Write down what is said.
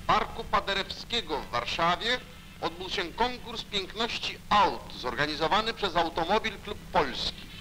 Parku Paderewskiego w Warszawie odbył się konkurs piękności aut zorganizowany przez Automobil Klub Polski.